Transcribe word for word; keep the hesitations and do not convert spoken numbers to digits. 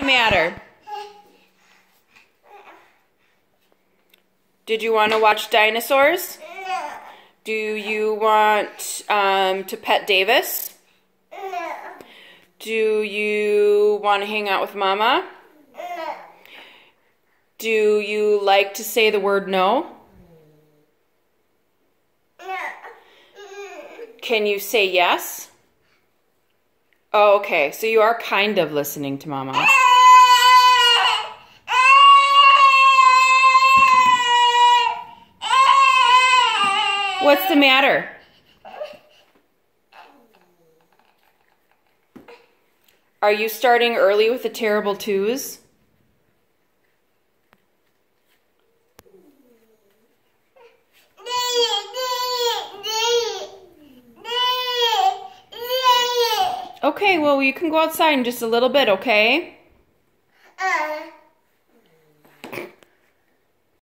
Matter? Did you want to watch dinosaurs? No. Do you want um, to pet Davis? No. Do you want to hang out with Mama? No. Do you like to say the word no? No. Can you say yes? Oh, okay, so you are kind of listening to Mama. What's the matter? Are you starting early with the terrible twos? Okay, well, you can go outside in just a little bit, okay?